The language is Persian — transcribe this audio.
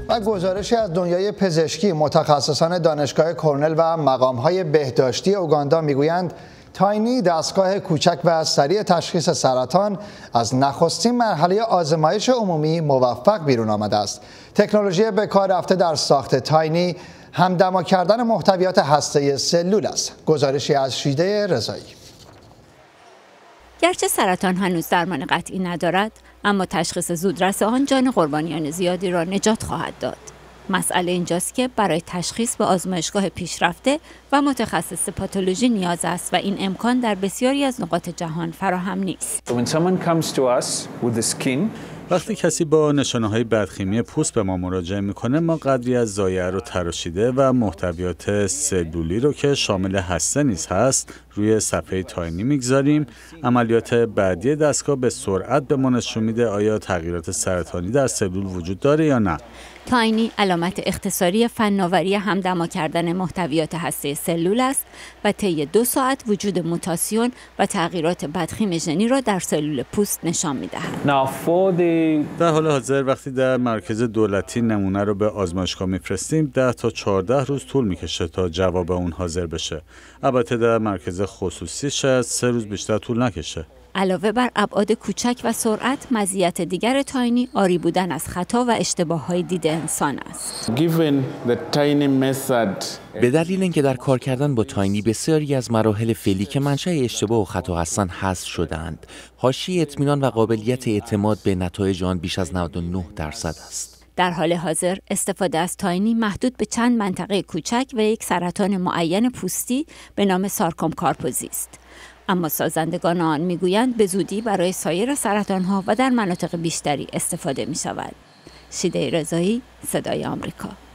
و گزارشی از دنیای پزشکی، متخصصان دانشگاه کرنل و مقام‌های بهداشتی اوگاندا میگویند تاینی، دستگاه کوچک و سریع تشخیص سرطان، از نخستین مرحله آزمایش عمومی موفق بیرون آمده است. تکنولوژی به کار رفته در ساخت تاینی همدما کردن محتویات هسته سلول است. گزارشی از شیده رضایی. گرچه سرطان هنوز درمان قطعی ندارد، اما تشخیص زودرس آن جان قربانیان زیادی را نجات خواهد داد. مسئله اینجاست که برای تشخیص به آزمایشگاه پیشرفته و متخصص پاتولوژی نیاز است و این امکان در بسیاری از نقاط جهان فراهم نیست. وقتی کسی با نشانه‌های بدخیمی پوست به ما مراجعه میکنه، ما قدری از ضایعه رو تراشیده و محتویات سلولی رو که شامل هسته نیز هست روی صفحه تاینی میگذاریم. عملیات بعدی دستگاه به سرعت به ما نشون میده آیا تغییرات سرطانی در سلول وجود داره یا نه. تاینی علامت اختصاری فناوری همدما کردن محتویات هسته سلول است و طی 2 ساعت وجود موتاسیون و تغییرات بدخیم ژنی را در سلول پوست نشان می‌دهد. در حال حاضر وقتی در مرکز دولتی نمونه رو به آزمایشگاه میفرستیم 10 تا 14 روز طول میکشه تا جواب اون حاضر بشه. البته در مرکز خصوصی شاید 3 روز بیشتر طول نکشه. علاوه بر ابعاد کوچک و سرعت، مزیت دیگر تاینی عاری بودن از خطا و اشتباه‌های دید انسان است. به دلیل اینکه در کار کردن با تاینی بسیاری از مراحل فعلی که منشأ اشتباه و خطا هستند حذف شده‌اند، حاشیه اطمینان و قابلیت اعتماد به نتایج آن بیش از 99% است. در حال حاضر استفاده از تاینی محدود به چند منطقه کوچک و یک سرطان معین پوستی به نام سارکوم کارپوزی است. اما سازندگان آن میگویند به زودی برای سایر سرطان‌ها و در مناطق بیشتری استفاده می‌شود. شیده رضایی، صدای آمریکا.